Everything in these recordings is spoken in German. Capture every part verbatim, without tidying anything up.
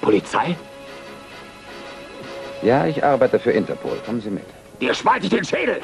Polizei? Ja, ich arbeite für Interpol. Kommen Sie mit. Dir spalt ich den Schädel!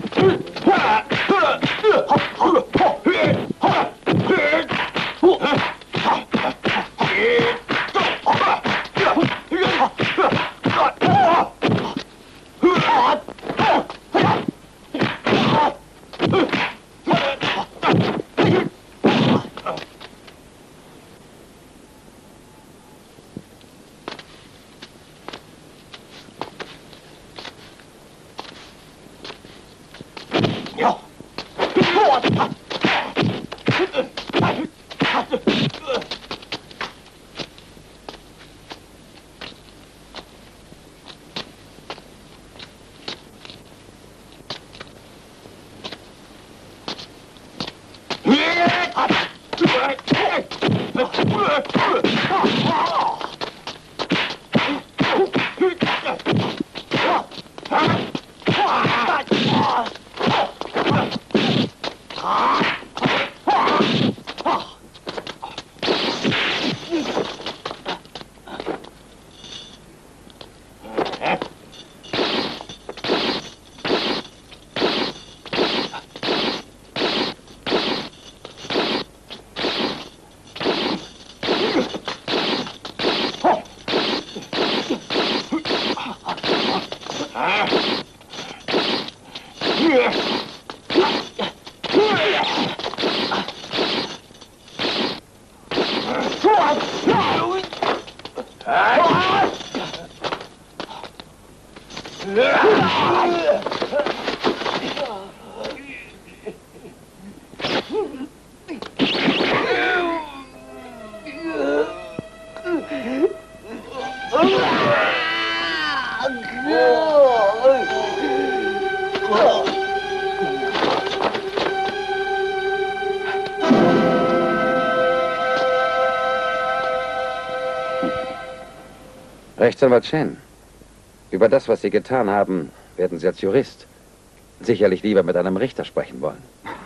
Rechtsanwalt Chen, über das, was Sie getan haben, werden Sie als Jurist sicherlich lieber mit einem Richter sprechen wollen.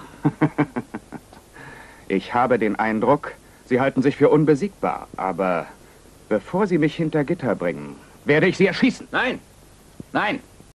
Ich habe den Eindruck, Sie halten sich für unbesiegbar, aber bevor Sie mich hinter Gitter bringen, werde ich Sie erschießen. Nein, nein,